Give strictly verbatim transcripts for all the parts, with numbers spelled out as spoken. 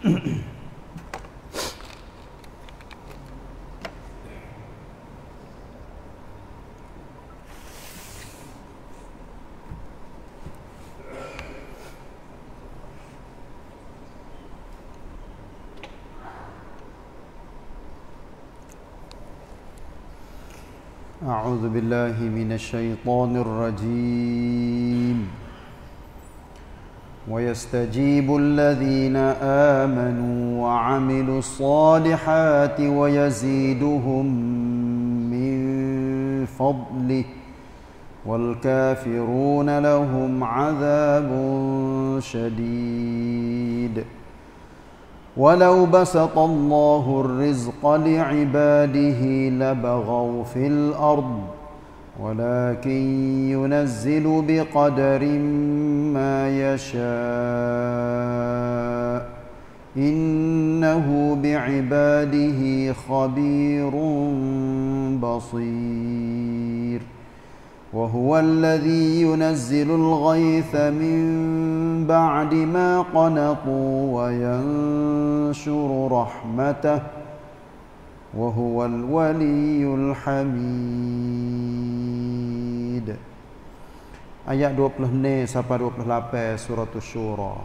أعوذ بالله من الشيطان الرجيم ويستجيب الذين آمنوا وعملوا الصالحات ويزيدهم من فضله والكافرون لهم عذاب شديد ولو بسط الله الرزق لعباده لبغوا في الأرض ولكن ينزل بقدر ما يشاء إنه بعباده خبير بصير وهو الذي ينزل الغيث من بعد ما قنطوا وينشر رحمته وهو الولي الحميد. Ayat dua puluh enam sampai dua puluh lapan surah Asy-Syura.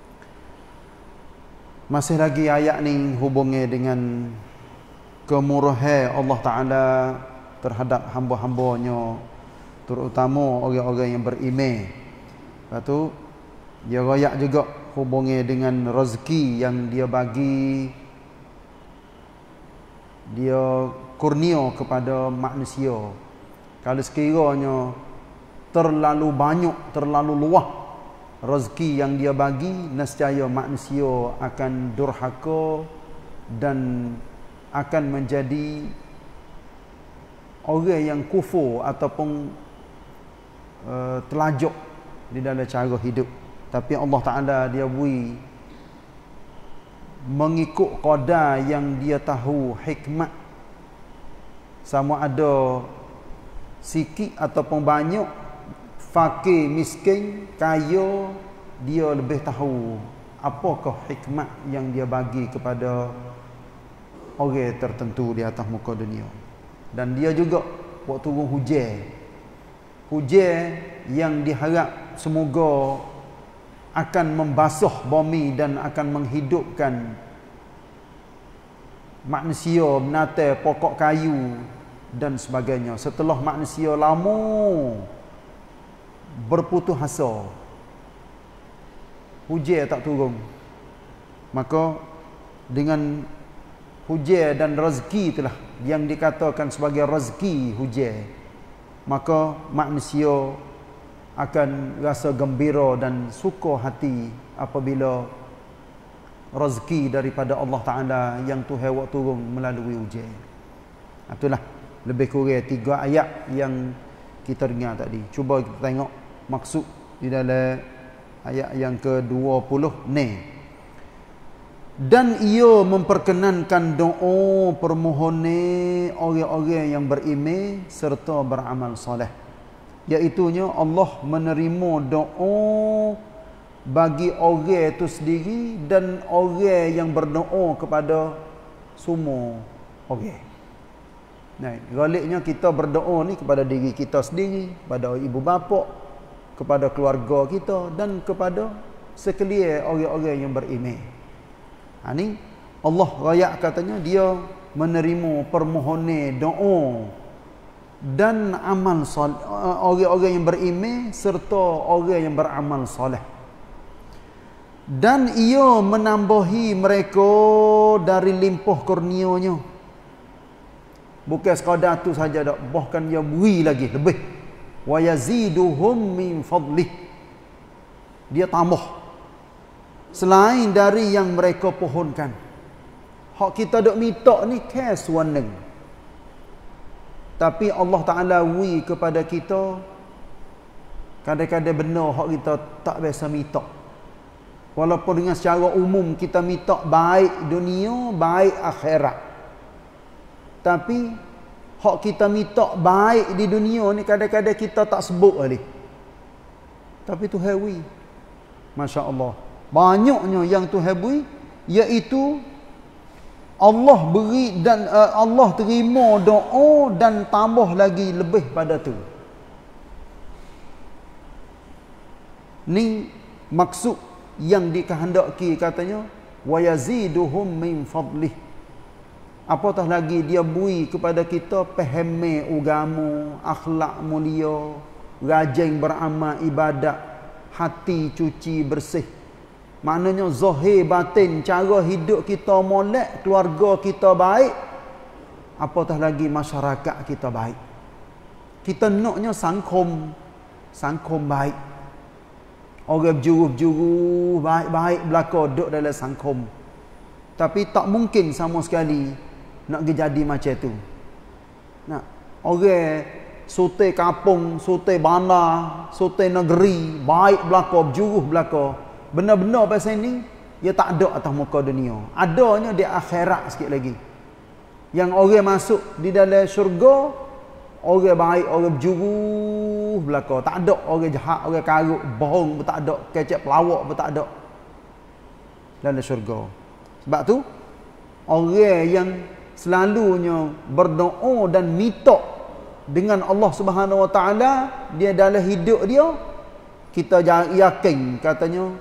Masih lagi ayat ni hubungnya dengan kemurahan Allah Ta'ala terhadap hamba-hambanya, terutama orang-orang yang beriman. Lepas tu dia royak juga hubungnya dengan rezeki yang dia bagi, dia kurnia kepada manusia. Kalau sekiranya terlalu banyak, terlalu luas rezeki yang dia bagi, nescaya manusia akan durhaka dan akan menjadi orang yang kufur ataupun uh, telajuk di dalam cara hidup. Tapi Allah Ta'ala dia beri mengikut qadar yang dia tahu hikmat, sama ada sikit ataupun banyak, fakir, miskin, kaya, dia lebih tahu apakah hikmat yang dia bagi kepada orang tertentu di atas muka dunia. Dan dia juga buat turun hujan, hujan yang diharap semoga akan membasuh bumi dan akan menghidupkan manusia, binatang, pokok kayu dan sebagainya. Setelah manusia lama berputus asa, hujan tak turun, maka dengan hujan dan rezeki itulah yang dikatakan sebagai rezeki hujan, maka manusia akan rasa gembira dan suka hati apabila rezeki daripada Allah Ta'ala yang Tuhan buat turun melalui hujan. Itulah lebih kurang tiga ayat yang kita dengar tadi. Cuba kita tengok maksud di dalam ayat yang ke dua puluh ni. Dan ia memperkenankan doa permohonan orang-orang yang beriman serta beramal soleh. Iaitunya Allah menerima doa bagi orang itu sendiri dan orang yang berdoa kepada semua orang. Nah, galiknya kita berdoa ni kepada diri kita sendiri, kepada ibu bapa, kepada keluarga kita dan kepada sekalian orang-orang yang beriman. Ha, ni Allah rakyat katanya dia menerima permohonan doa dan amal soleh orang-orang yang beriman serta orang yang beramal soleh. Dan ia menambahi mereka dari limpah kurnia-Nya. Bukan sekadar tu saja dak, bahkan dia beri lagi lebih. Wa yaziduhum min fadlih. Dia tambah selain dari yang mereka pohonkan. Hak kita dok minta ni kes waneng. Tapi Allah Ta'ala beri kepada kita kadang-kadang benar hak kita tak biasa minta. Walaupun dengan secara umum kita minta baik dunia, baik akhirat. Tapi hak kita minta baik di dunia ni kadang-kadang kita tak sebut lagi. Tapi Tuhan beri. Masya Allah. Banyaknya yang Tuhan beri iaitu Allah beri dan uh, Allah terima doa dan tambah lagi lebih pada tu. Ni maksud yang dikehendaki, katanya wa yaziduhum min fadlih. Apatah lagi dia beri kepada kita pahami agama, akhlak mulia, rajin beramal ibadat, hati cuci bersih. Maknanya zahir batin, cara hidup kita molek, keluarga kita baik, apatah lagi masyarakat kita baik. Kita naknya sangkom, sangkom baik. Orang berjuru-juru baik-baik belaka duduk dalam sangkom. Tapi tak mungkin sama sekali nak jadi macam tu. Nak orang sote kampung, sote bandar, sote negeri, baik belaka, berjuru belaka. Benar-benar pasal ni dia tak ada atas muka dunia. Adanya di akhirat sikit lagi. Yang orang masuk di dalam syurga, orang baik, orang berjuru belaka. Tak ada orang jahat, orang karuk, bohong pun tak ada, kecek pelawak pun tak ada dalam syurga. Sebab tu orang yang selalunya berdoa dan minta dengan Allah Subhanahu Wa Taala, dia dalam hidup dia, kita yakin katanya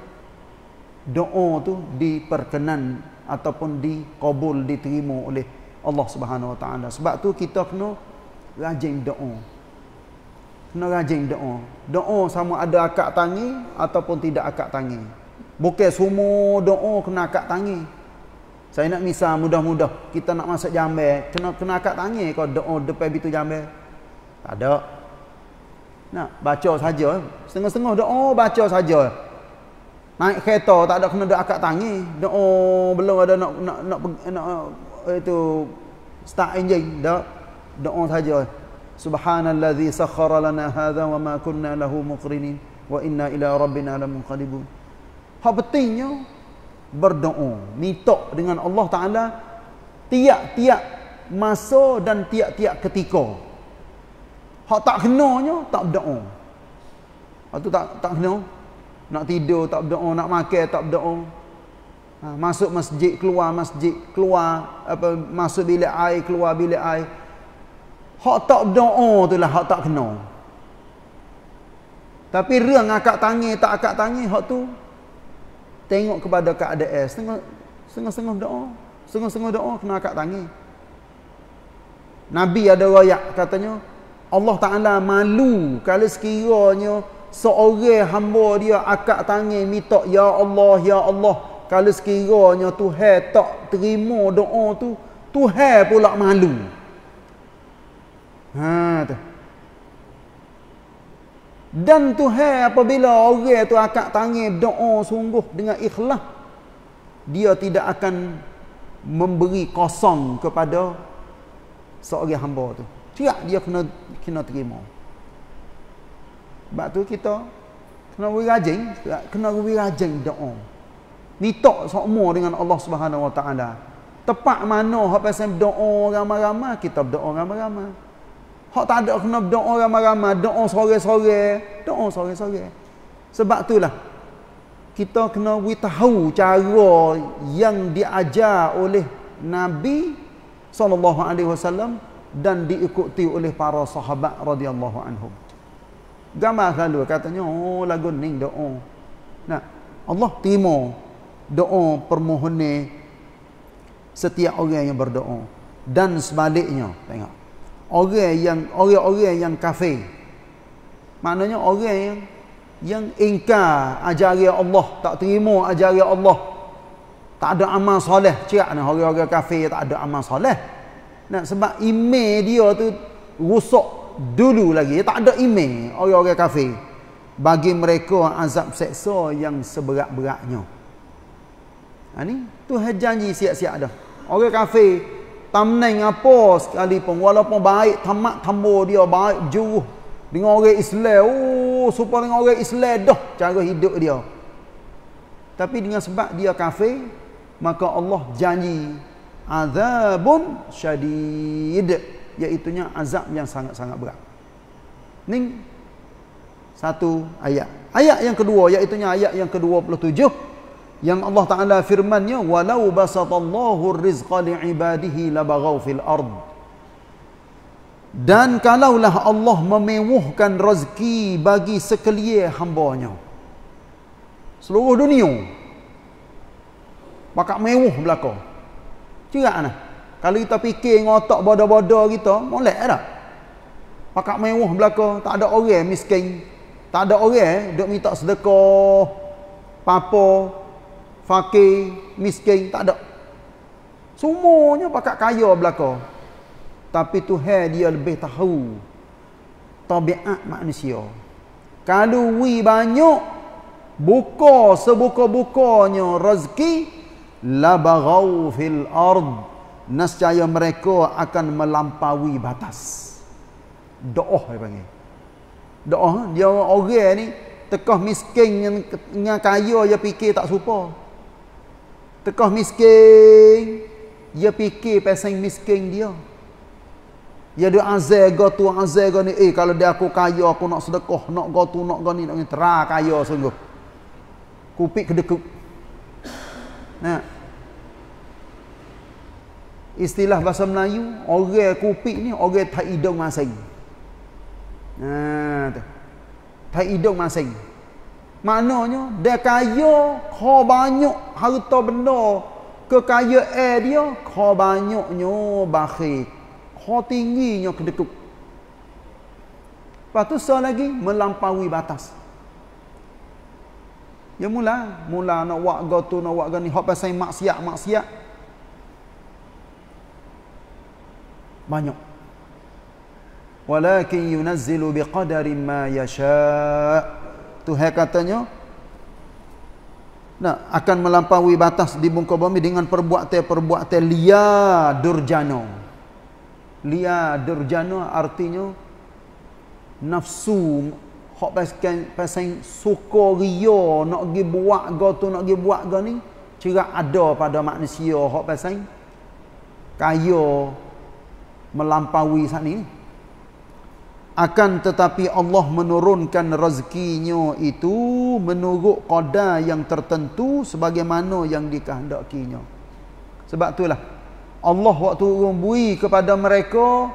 doa tu diperkenan ataupun dikabul, diterima oleh Allah Subhanahu Wa Taala. Sebab tu kita kena rajin doa. Kena rajin doa. Doa sama ada akad tangi ataupun tidak akad tangi. Bukan semua doa kena akad tangi. Saya nak misal mudah-mudah kita nak masuk jambai, kena kena akad tangi kau doa depan pintu jambai. Tak ada. Nak baca saja, setengah-setengah doa baca saja. Naik kereta tak ada kena ada akad tangi, doa belum ada nak nak nak, nak, nak itu start enjin, dak doa saja. Subhanallazi sakhkhara lana hadza wa ma kunna lahu muqrinin wa inna ila rabbina lamunqalibun. Hak pentingnya berdoa, minta dengan Allah Taala tiap-tiap masa dan tiap-tiap ketika. Hak tak kenanya tak berdoa. Hak tu tak tak kena. Nak tidur tak berdoa, nak makan tak berdoa. Ha, masuk masjid, keluar masjid, keluar apa masuk bilik air, keluar bilik air. Hak tak berdoa tu lah hak tak kena. Tapi rang akad tangi tak akad tangi, hak tu tengok kepada keadaan. Setengah setengah doa, setengah-setengah doa kena akad tangi. Nabi ada riwayat katanya Allah Taala malu kalau sekiranya seorang hamba dia akad tangi minta ya Allah ya Allah, kalau sekiranya Tuhan tak terima doa tu, Tuhan pula malu. Ha tu. Dan Tuhan apabila orang tu akad tangi doa sungguh dengan ikhlas, dia tidak akan memberi kosong kepada seorang hamba tu. Tidak, dia kena kena terima. Sebab tu kita kena rajin, kena rajin doa. Minta semua dengan Allah Subhanahu Wa Taala. Tepat mana hak pasal doa ramai-ramai, kita berdoa ramai-ramai. Hak tak ada kena berdoa ramai-ramai, doa sore-sore, doa sore-sore. Sebab itulah kita kena tahu cara yang diajar oleh Nabi sallallahu alaihi wasallam dan diikuti oleh para sahabat radhiyallahu anhum. Gambar selalu katanya, oh lagu ni doa. Nah, Allah terima doa permohonan setiap orang yang berdoa. Dan sebaliknya, tengok. Orang yang orang-orang yang kafir. Maknanya orang yang yang ingkar ajaran Allah, tak terima ajaran Allah. Tak ada amal soleh. Cerak ni orang-orang kafir tak ada amal soleh. Nah, sebab iman dia tu rusak dulu lagi, tak ada iman orang-orang kafir. Bagi mereka azab seksa yang seberat-beratnya. Ha ni Tuhan janji siap-siap dah. Orang kafir tamneng apa sekalipun, walaupun baik tamat tambah dia baik juruh dengan orang Islam, oh supaya dengan orang Islam dah cara hidup dia. Tapi dengan sebab dia kafir, maka Allah janji azabun syadid, iaitunya azab yang sangat-sangat berat. Ni satu ayat. Ayat yang kedua iaitunya ayat yang ke dua puluh tujuh yang Allah Ta'ala firmannya, walau basatallahu rizqa li'ibadihi labaghaw fil ard. Dan kalaulah Allah memewuhkan rezeki bagi sekalian hambanya, seluruh dunia bakal mewuh belaka. Cerak nah. Kalau kita fikir ngotak bodoh-bodoh kita, molek tak? Bakal mewuh belaka, tak ada orang miskin, tak ada orang duk minta sedekah, papa, fakir, miskin, tak ada. Semuanya bakal kaya belaka. Tapi Tuhan dia lebih tahu tabiat manusia. Kalau we banyak, buka sebuka-bukanya rezeki, labaghaw fil ard, nescaya mereka akan melampaui batas. Doa dia panggil. Doa dia orang ni tekah miskin dengan kaya dia fikir tak serupa. Tekah miskin dia fikir pasal miskin dia. Dia ada azal go tu azal go ni, eh kalau dia aku kaya aku nak sedekah, nak go tu nak go ni, nak terah kaya sungguh. Kupik kedekuk. Nah. Istilah bahasa Melayu, orang kupik ni orang tak hidung masing. Nah, tu. Tak hidung masing. Maknanya dia kaya, kau banyak harta benda, kekayaan dia kau banyaknya bakhil. Kau tingginya kedekuk. Lepas tu so lagi melampaui batas. Ya mula, mula nak buat go tu, nak buat go ni, hok pasal maksiat, maksiat. Banyak. Walakin yunazzilu biqadarin ma yasha'. Tuhan katanya nah, akan melampaui batas di muka bumi dengan perbuatan-perbuatan liar durjana. Liar durjana artinya nafsu, hok pasal pasal suka ria nak pergi buat go tu, nak pergi buat go ni, cerak ada pada manusia hok pasal kaya melampaui saat ni. Akan tetapi Allah menurunkan rezekinya itu menurut qadar yang tertentu sebagaimana yang dikehendakinya. Sebab itulah Allah waktu beri kepada mereka,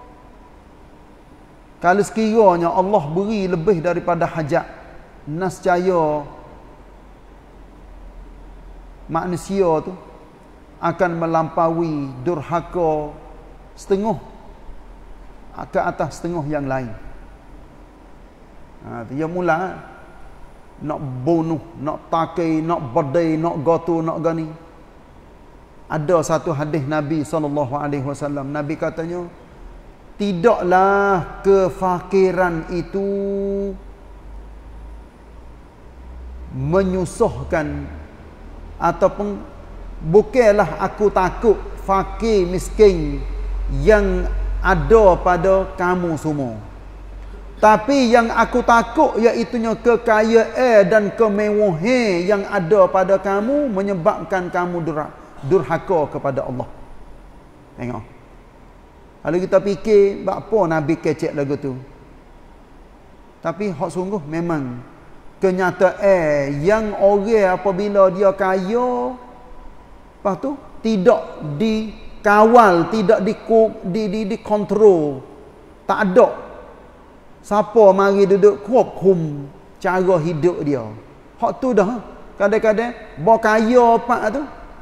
kalau sekiranya Allah beri lebih daripada hajat, nescaya manusia tu akan melampaui durhaka setengah ke atas setengah yang lain. Ha, dia mula nak bunuh, nak takai, nak badai, nak gotu, nak gani. Ada satu hadis Nabi sallallahu alaihi wasallam, Nabi katanya, tidaklah kefakiran itu menyusahkan, ataupun bukanlah aku takut fakir miskin yang ada pada kamu semua, tapi yang aku takut iaitunya kekayaan dan kemewahan yang ada pada kamu menyebabkan kamu durhaka kepada Allah. Tengok, kalau kita fikir apa Nabi kecek lagu tu, tapi hak sungguh memang kenyataan yang orang apabila dia kaya, lepas tu tidak dikawal, tidak di di di, di kontrol, tak ada siapa mari duduk hukum cara hidup dia. Hak tu dah kadang-kadang bawa kaya pak tu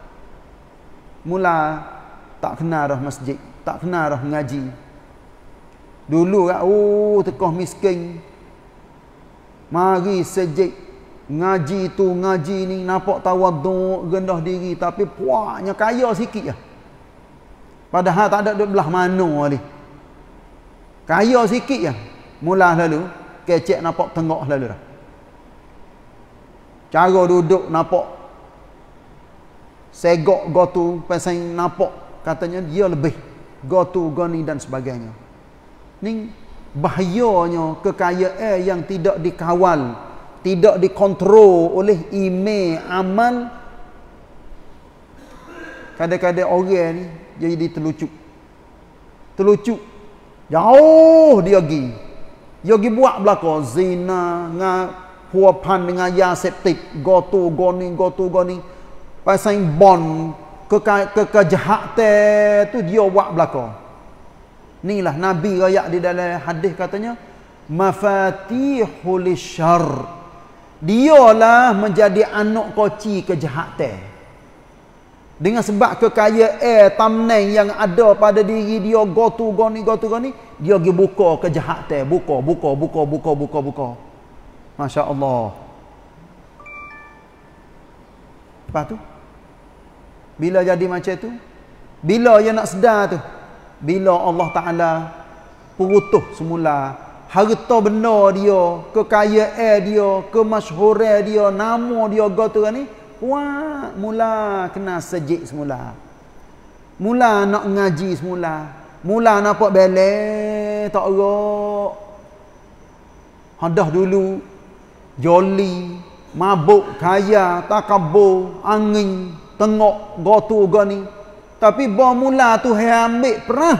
mula tak kenal dah masjid, tak kenal dah mengaji. Dulu kan, oh tekah miskin, mari sejik ngaji tu ngaji ni, nampak tawaduk, rendah diri, tapi puaknya kaya sikit lah. Padahal tak ada duduk belah mana ni, kaya sikit lah. Mula lalu kecek nampak tengok lalu dah. Cara duduk nampak segok gotu, pasal nampak katanya dia lebih gotu goni dan sebagainya. Ni bahayanya kekayaan yang tidak dikawal, tidak dikontrol oleh email amal. Kadang-kadang orang ni jadi terlucuk. Terlucuk. Jauh dia pergi. Dia pergi buat belaka zina, ngah huapan dengan yaseptik, gotu goni gotu goni. Pasal bon ke ke kejahatan tu dia buat belaka. Inilah Nabi raya di dalam hadis katanya mafatihul syarr. Dialah menjadi anak kunci kejahatan. Dengan sebab kekayaan tamneng yang ada pada diri dia gotu goni gotu goni, dia pergi buka kejahatan, buka buka buka buka buka buka. Masya-Allah. Lepas tu bila jadi macam tu, bila dia nak sedar tu, bila Allah Taala purutuh semula harta benda dia, kekayaan dia, kemasyhuran dia, nama dia gotu ni, wah, mula kena sejik semula. Mula nak ngaji semula. Mula nampak belek tak erok. Hadah dulu joli, mabuk, kaya, takabur, angin, tengok gotu gani. Tapi bah mula tu hai ambil pernah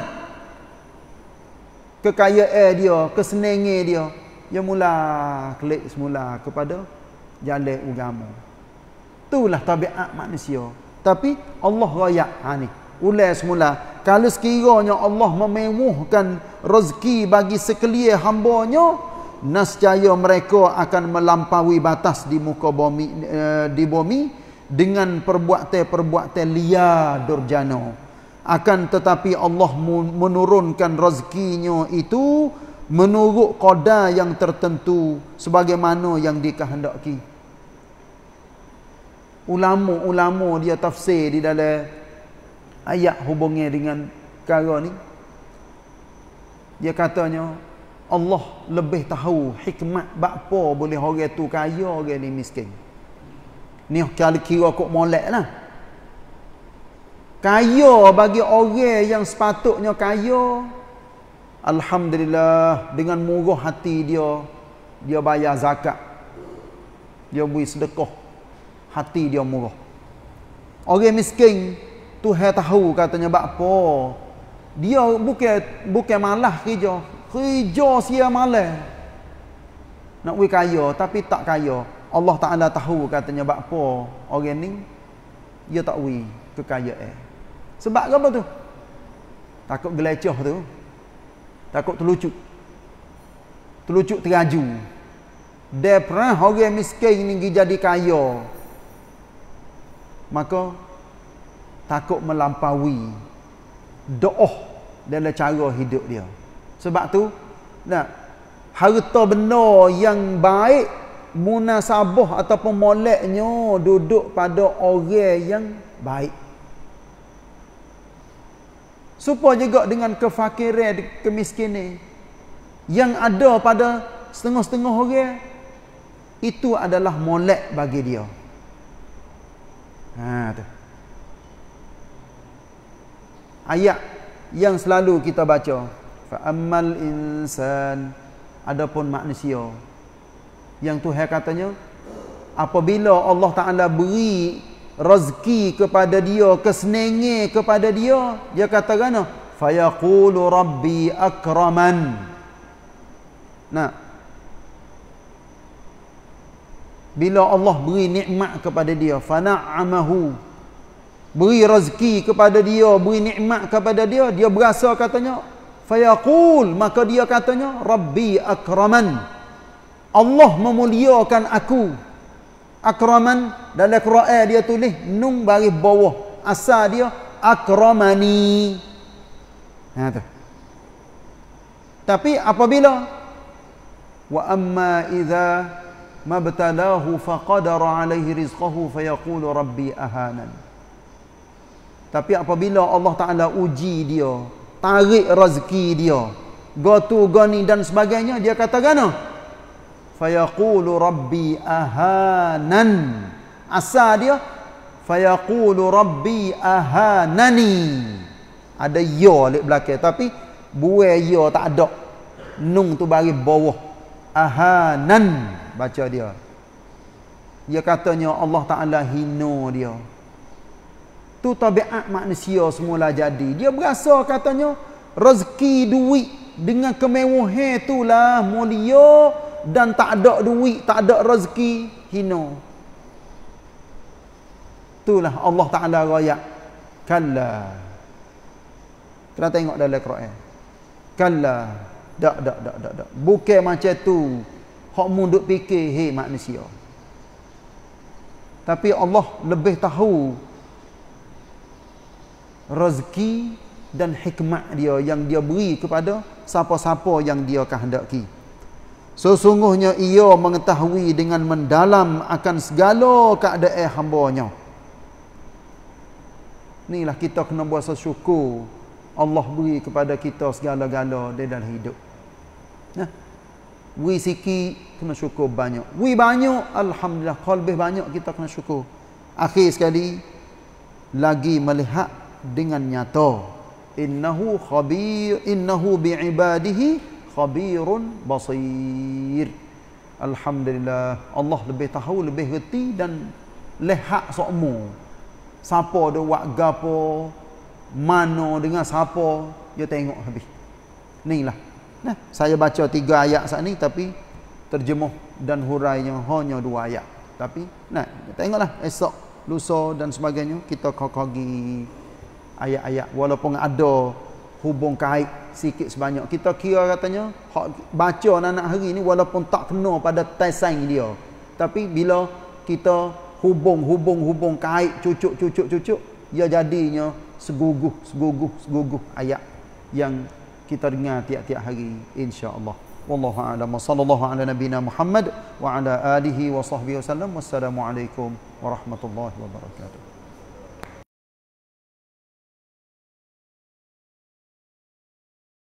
kekayaan dia, kesenangan dia, dia mula klik semula kepada jalan agama. Itulah tabiat manusia. Tapi Allah raya ha ni. Ulai semula. Kalau sekiranya Allah memewahkan rezeki bagi sekalian hamba-Nya, nescaya mereka akan melampaui batas di muka bumi eh, di bumi dengan perbuatan-perbuatan liar durjana. Akan tetapi Allah menurunkan rezekinya itu menurut qadar yang tertentu sebagaimana yang dikehendaki. Ulama-ulama dia tafsir di dalam ayat hubungnya dengan perkara ni. Dia katanya Allah lebih tahu hikmat bakpo boleh orang tu kaya, orang ni miskin. Ni kalau kira kok molek lah. Kaya bagi orang yang sepatutnya kaya, alhamdulillah, dengan murah hati dia, dia bayar zakat, dia beri sedekah, hati dia murah. Orang miskin, Tuhan tahu katanya bakpo, dia bukan bukan malah kerja, kerja sia malah nak beri kaya, tapi tak kaya. Allah Ta'ala tahu katanya bakpo orang ni dia tak beri kekayaan. Sebab apa tu? Takut gelecah tu. Takut terlucut. Terlucut teraju. Dia pernah orang miskin ni jadi kaya. Maka takut melampaui doa dalam cara hidup dia. Sebab tu nak harta benda yang baik, munasabah ataupun moleknya duduk pada orang yang baik. Supaya juga dengan kefakiran, kemiskinan yang ada pada setengah-setengah orang, itu adalah molek bagi dia. Ha tu. Ayat yang selalu kita baca, fa ammal insan, adapun manusia, yang Tuhan katanya apabila Allah Taala beri rezeki kepada dia, kesenangan kepada dia, dia kata gana fayaqulu rabbi akraman. Nah, bila Allah beri nikmat kepada dia, fana'amahu, beri rezeki kepada dia, beri nikmat kepada dia, dia berasa katanya fayaqul, maka dia katanya rabbi akraman, Allah memuliakan aku. Akraman dalam Quran dia tulis nun baris bawah, asal dia akramani. Ha tu. Tapi apabila wa amma idza mabtalahu faqadara alaihi rizqahu fayaqulu rabbi ahanan. Tapi apabila Allah Taala uji dia, tarik rezeki dia, gotu goni dan sebagainya, dia kata gana fayaqulu rabbi ahanan. Asal dia fayaqulu rabbi ahanani. Ada ya lek belakang, tapi buai ya tak ada. Nun tu baris bawah. Ahanan baca dia. Dia katanya Allah Taala hina dia. Tu tabiat manusia semula jadi. Dia berasa katanya rezeki duit dengan kemewahan itulah mulia, dan tak ada duit, tak ada rezeki, hina. Itulah Allah Ta'ala royak. Kalla. Kita tengok dalam Quran. Kalla. Tak, tak, tak, tak, tak. Bukan macam tu. Hak mu duk fikir, hei manusia. Tapi Allah lebih tahu rezeki dan hikmat dia yang dia beri kepada siapa-siapa yang dia kehendaki. Sesungguhnya ia mengetahui dengan mendalam akan segala keadaan hamba-Nya. Inilah kita kena buat syukur Allah beri kepada kita segala-gala di dalam hidup. Nah, beri sikit kena syukur banyak. Beri banyak, alhamdulillah. Kalau lebih banyak kita kena syukur. Akhir sekali lagi melihat dengan nyata. Innahu khabir, innahu bi'ibadihi khabirun basir. Alhamdulillah, Allah lebih tahu, lebih reti dan lihat semua. Siapa dia buat gapo, mana dengan siapa, dia tengok habis. Inilah. Nah, saya baca tiga ayat saat ni tapi terjemuh dan hurainya hanya dua ayat. Tapi nah, tengoklah esok, lusa dan sebagainya kita kaki ayat-ayat walaupun ada hubung kait sikit sebanyak. Kita kira katanya baca anak hari ni walaupun tak kena pada tasain dia. Tapi bila kita hubung-hubung-hubung kait cucuk-cucuk-cucuk, ia jadinya seguguh, seguguh, seguguh ayat yang kita dengar tiap-tiap hari insya-Allah. Wallahu a'lam. Sallallahu ala nabiyina Muhammad wa ala alihi wa sahbihi wasallam. Wassalamualaikum warahmatullahi wabarakatuh.